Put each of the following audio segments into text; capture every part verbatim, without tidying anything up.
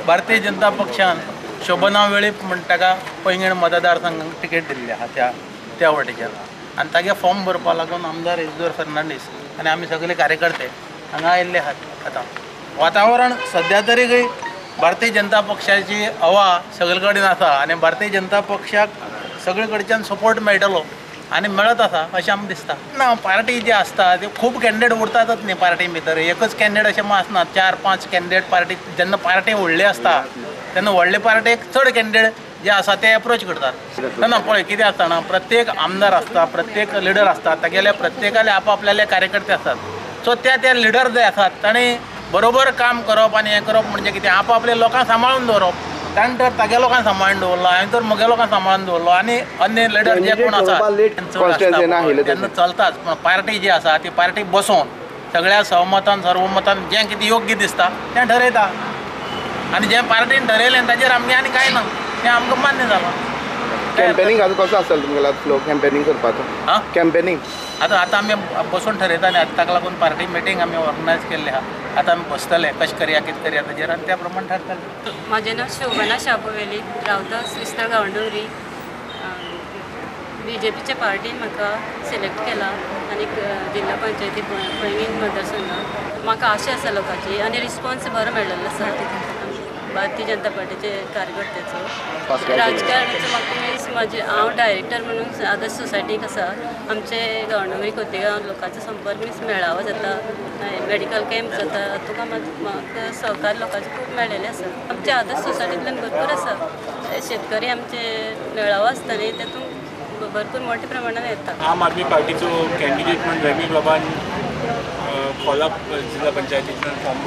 भारतीय जनता पक्षान शोभना वेळीप म्हणटा ताका पैंगीण मतदारसंघाक तिकेट दिल्ली आहा त्या त्या वटेच्यान आनी तागे फॉर्म भरपा लागून आमदार इजदोर फर्नांडीस आनी आमी सगळे कार्यकर्ते हांगा आयिल्ले आहात। आतां वातावरण सद्या तरी खंय भारतीय जनता पक्षाची हवा सगळे कडेन आसा आनी भारतीय जनता पक्षाक सगळे कडच्यान सपोर्ट मेळटलो आनी मेळत आसा अशें आमकां दिसता। ना पार्टी जे आसता ते खूब कॅन्डिडेट उरतातच न्ही पार्टी भितर, एकच कॅन्डिडेट अशें आसना, चार पांच कॅन्डिडेट पार्टी जेन्ना पार्टी व्हडली आसता तेन्ना व्हडले पार्टेक चड कॅन्डिडेट जे आसा ते एप्रोच करतात। ना पळय कितें आसता ना, प्रत्येक आमदार आसता, प्रत्येक लिडर आसता, तागेले प्रत्येकाले आपआपल्याले कार्यकर्ते आसतात। सो त्या त्या लिडर जे आसात ताणें बरोबर काम करप आनी हें करप म्हणजे कितें आपआपल्या लोकांक सांबाळून दवरप। ताणें तर तागे लोकांक सांबाळून दवरलो, हांवें तर म्हगे लोकांक सांबाळून दवरलो आनी अन्य लिडर जे कोण आसा तेन्ना चलताच। पूण पार्टी जी आसा ती पार्टी बसोवन सगळ्या सहमतान सर्वमतान जें कितें योग्य दिसता तें ठरयता आनी जें पार्टीन ठरयलें ताचेर आमगे आनी कांय ना, तें आमकां मान्य जालां। कॅम्पेनींग आतां कसो आसतलो तुमगेलो फ्लो कॅम्पेनींग करपाचो? हां कॅम्पेनींग आतां आतां आमी बसून ठरयता न्ही, आतां ताका लागून पार्टी मिटींग आमी ऑर्गनायज केल्ली आहा। आतां आमी बसतले कशें करया कितें करया ताचेर आनी त्या प्रमाणे ठरतले। म्हाजें नांव शोभना शापोवेली, रावता श्रीस्थळ गांवडोंगरी। बी जे पीचे पार्टीन म्हाका सिलेक्ट केला आनी जिल्हा पंचायती पैंगीण मतदारसंघात म्हाका आशा आसा लोकांची आनी रिस्पॉन्स बरो मेळिल्लो आसा भारतीय जनता पार्टीचे कार्यकर्त्याचो। राजकारणाचो म्हाका मीन्स म्हाजे हांव डायरेक्टर म्हणून आदर्श सोसायटीक आसा। आमचे गांवडोंगरी खोतीगांव लोकांचो संपर्क मीन्स मेळावो जाता, मेडिकल कॅम्प जाता, तुका म्हाका सहकार लोकांचे खूब मेळिल्ले आसा। आमच्या आदर्श सोसायटींतल्यान भरपूर आसा शेतकरी आमचे मेळावो आसता न्ही, तातूंत भरपूर मोठ्या प्रमाणात येता। आम आदमी पार्टीचो कॅन्डिडेट म्हणून रमी बाबान खोलाप जिल्हा पंचायतींतल्यान फॉर्म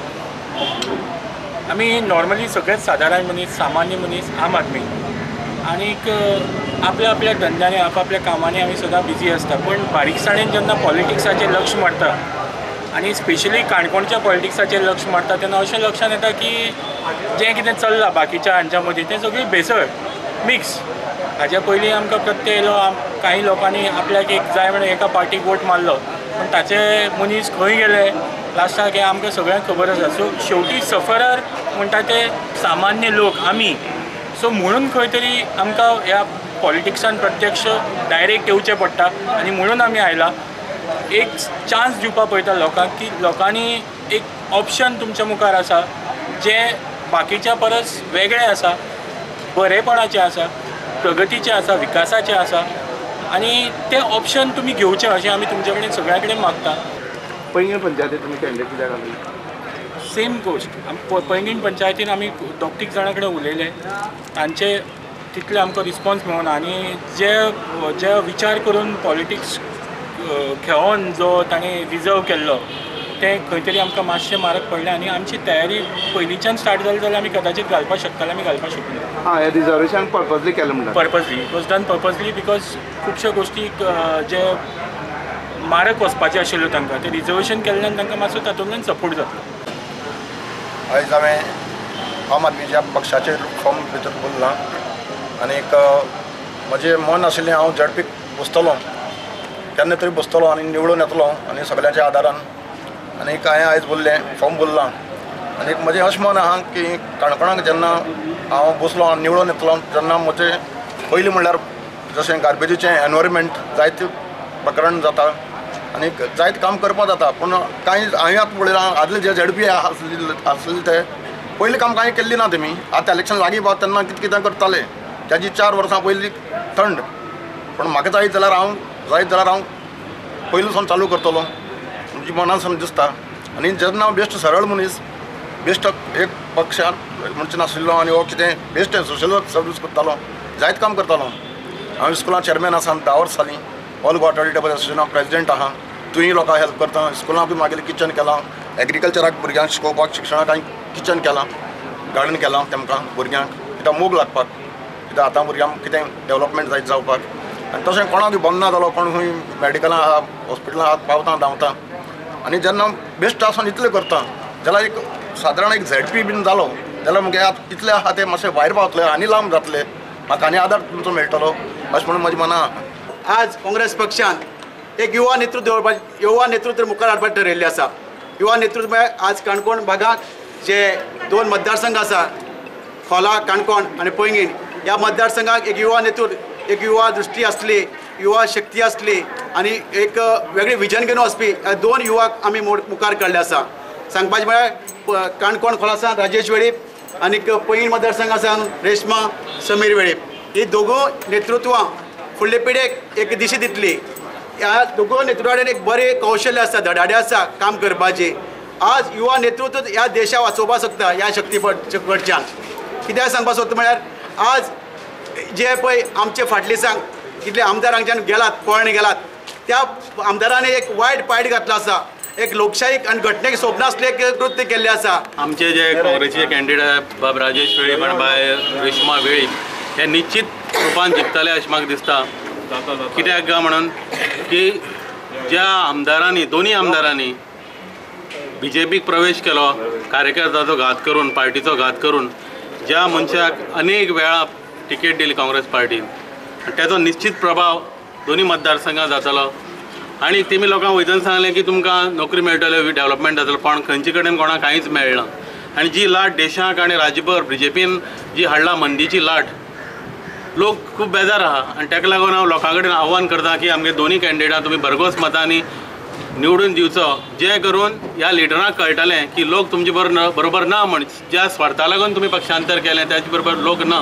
भरला। आमी नॉर्मली सगळेच सादारण मनीस, सामान्य मनीस, आम आदमी आनीक आपल्या आपल्या धंद्याने आपआपल्या कामांनी आमी सदां बिजी आसता, पूण बारीकसाणेन जेन्ना पॉलिटिक्साचेर लक्ष मारता आनी स्पेशली काणकोणच्या पॉलिटिक्साचेर लक्ष मारता तेन्ना अशें लक्षांत येता की जें कितें चल्लां बाकीच्या हांच्या मदीं तें सगळी भेसळ मिक्स। हाज्या पयलीं आमकां प्रत्येक येयलो कांय लोकांनी आपल्याक एक जाय म्हणून एका पार्टीक वोट मारलो, पूण ताचे मनीस खंय गेले लास्टाक हें आमकां सगळ्यांक खबर आसा। सो शेवटी सफरर म्हणटा ते सामान्य लोक आमी। सो म्हणून खंय तरी आमकां ह्या पॉलिटिक्सान प्रत्यक्ष डायरेक्ट येवचें पडटा आनी म्हणून आमी आयला एक चान्स दिवपाक पळयता लोकांक की लोकांनी एक ऑप्शन तुमच्या मुखार आसा जें बाकीच्या परस वेगळें आसा, बरेपणाचें आसा, प्रगतीचें आसा, विकासाचें आसा आनी तें ऑप्शन तुमी घेवचें अशें आमी तुमचे कडेन सगळ्या कडेन मागता। पैंगीण पंचायतीत तुमी कॅन्डिडेट कित्याक घालूं? सेम गोश्ट पैंगीण पंचायतीन आमी दोग तीग जाणां कडेन उलयले, तांचे तितले आमकां रिस्पॉन्स मेळना आनी जे जे विचार करून पॉलिटिक्स खेळोन जो ताणें रिजर्व केल्लो तें खंय तरी आमकां मातशें म्हारग पडलें आनी आमची तयारी पयलींच्यान स्टार्ट जाली जाल्यार आमी कदाचीत घालपाक शकताले, आमी घालपाक शकना। हां, हें रिजर्वेशन पर्पजली केलें म्हणटा? Purposely, it was done purposely because खुबश्यो गोश्टीक जे म्हारग वचपाचें आशिल्ल्यो तांकां ते रिजर्वेशन केल्ल्यान तांकां मातसो तातूंतल्यान सपोर्ट जातलो। आयज हांवें आम आदमीच्या पक्षाचेर फॉर्म भितर बोल्लां आनीक म्हजें मन आशिल्लें हांव झडपीक बसतलों, केन्ना तरी बसतलों आनी निवडून येतलो आनी सगळ्यांच्या आदारान। आनीक हांवें आयज बोल्लें फॉर्म भरलां आनीक म्हजें अशें मन आहा की काणकोणाक जेन्ना हांव बसलो आनी निवडून येतलो तेन्ना म्हजें पयलीं म्हणल्यार जशें गार्बेजीचें एनवायरमेंट जायतें प्रकरण जाता आनीक जायतें काम करपा जाता, पूण कांय हांवें आतां पळयलां आदले जे झेडपी आसले आसले ते पयलीं काम कांय केल्ली ना तेमी। आतां इलेक्शन लागीं पावता तेन्ना कितें कितें करताले त्याची चार वर्सां पयलीं थंड, पूण म्हाका जायत जाल्यार हांव जायत जाल्यार हांव पयलींसून चालू करतलो म्हणजे मनासान दिसता। आनी जेन्ना बेस्ट सरळ मनीस बेस्ट एक पक्षान म्हणचे नाशिल्लो आनी हो कितें बेस्ट सोशल वर्क सर्वीस करतालो, जायत काम करतालो। हांव स्कुलां चेअरमॅन आसा धा वर्सां जालीं, ऑल गोवा चॅरिटेबल एसोसिएशना प्रेसिडेंट आहा, तुयी लोकांक हेल्प करता। स्कुलां बी मागेलें किचन केलां, एग्रिकल्चराक भुरग्यांक शिकोवपाक शिक्षणाक हांवें किचन केलां, गार्डन केलां तेमकां भुरग्यांक कित्याक मोग लागपाक, कित्याक आतां भुरग्यांक कितें डेवलपमेंट जायत जावपाक। आनी तशें कोणाक बंद ना जालो, कोण खंय मेडिकलां आहा हॉस्पिटलां आहा पावता धांवता। आनी जेन्ना बेस्ट आसून इतलें करता जाल्यार एक सादारण एक झेडपी बीन जालो जाल्यार मुगे आतां इतलें आहा तें मातशें भायर पावतलें आनी लांब जातलें, म्हाका आनी आदार तुमचो मेळटलो अशें म्हणून म्हजें मना। आज काँग्रेस पक्षान एक युवा नेतृत्व दवरपाचें युवा नेतृत्व मुखार हाडपाचें ठरयिल्लें आसा। युवा नेतृत्व म्हळ्यार आज काणकोण भागांत जे दोन मतदारसंघ आसा खोला काणकोण आणि पैंगीण ह्या मतदारसंघाक एक युवा नेतृत्व एक युवा दृष्टी असली युवा शक्ती असली आणि एक वेगळी विजन घेवन वचपी दोन युवाक आमी मुखार काडले आसा. सांगपाचें म्हळ्यार काणकोण खोलासान राजेश वेळीप आणि पैंगीण मतदारसंघासान रेश्मा समीर वेळीप ही दोगूय नेतृत्वां फुडले पिळगेक एक दिशा दितली. ह्या दोगूय नेतृत्वा कडेन एक बरें कौशल्य आसा धडाडे आसा काम करपाचें. आज युवा नेतृत्व ह्या देशा वाचोवपाक शकता ह्या शक्ती कडच्यान. कित्याक सांगपाक सोदता म्हळ्यार आज जे पळय आमचे फाटली सांग कितले आमदार हांगच्यान गेलात पळोवन गेलात त्या आमदारांनी एक वायट पायट घातलो आसा. एक लोकशाहीक आनी घटनेक सोबना असले एक कृत्य केल्लें आसा. आमचे जे काँग्रेसीचे कॅन्डिडेट बाब राजेश वेळीप आनी बाय रेश्मा वेळीप हे निश्चित रुपान जिखतले अशें म्हाका दिसता. कित्याक काय म्हणून की ज्या आमदारांनी दोन्ही आमदारांनी बी जे पीक प्रवेश केलो कार्यकर्त्याचो घात करून पार्टीचो घात करून ज्या मनशाक अनेक वेळा तिकेट दिली काँग्रेस पार्टीन त्याचो निश्चित प्रभाव दोन्ही मतदारसंघात जातलो. आणि तेमी लोकांक वयतना सांगलें की तुमकां नोकरी मेळटल्यो डेव्हलपमेंट जातलो पण खंयचे कडेन कोणाक कांयच मेळना. आनी जी लाट देशाक आनी राज्यभर बी जे पीन जी हाडला मंदीची लाट लोक खूब बेजार आहा. आनी ताका लागून हांव लोकां कडेन आव्हान करता की आमगे दोन्ही कॅन्डिडेटां तुमी भरघोस मतांनी निवडून दिवचो जे करून ह्या लिडरांक कळटलें की लोक तुमचे बरोबर बरोबर ना म्हण ज्या स्वार्था लागून तुमी पक्षांतर केलें त्याचे बरोबर लोक ना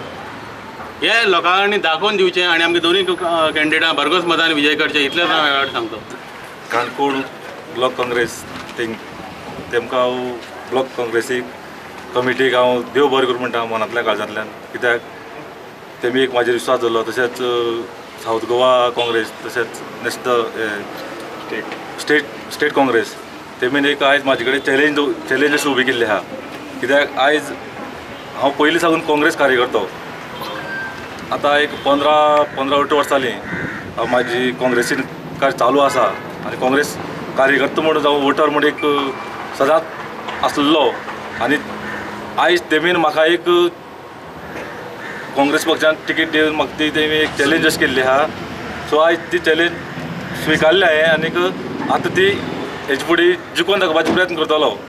हे लोकांनी दाखोवन दिवचें. आनी आमगे दोन्ही कॅन्डिडेटां भरघोस मतांनी विजय करचे इतलेंच हांव ह्या वेळार सांगतो. काणकोण ब्लॉक काँग्रेस तेमकां हांव ब्लॉक काँग्रेसीक कमिटीक हांव देव बरें करूं म्हणटा मनांतल्या काळजांतल्यान. कित्याक तेमी एक म्हाजेर विश्वास दवरलो. तशेंच सावथ गोवा काँग्रेस तशेंच नॅशनल स्टेट स्टेट काँग्रेस तेमीन एक आयज म्हाजे कडेन चॅलेंज चॅलेंज अशी उबी केल्ली आहा. कित्याक आयज हांव पयलीं साकून काँग्रेस कार्यकर्तो. आतां एक पंदरा पंदरा अठरा वर्सां जालीं हांव म्हाजी काँग्रेसीन कार्य चालू आसा आनी काँग्रेस कार्यकर्तो म्हणून जावं वोटर म्हणून एक सदांच आसलेलो. आनी आयज तेमीन म्हाका एक काँग्रेस पक्षान तिकेट दिवन म्हाका ती तेमी एक चॅलेंज अशी केल्ली आहा. सो आयज ती चॅलेंज स्विकारली हांवें आनीक आतां ती हेजे फुडें जिखोवन दाखोवपाचो प्रयत्न करतलो.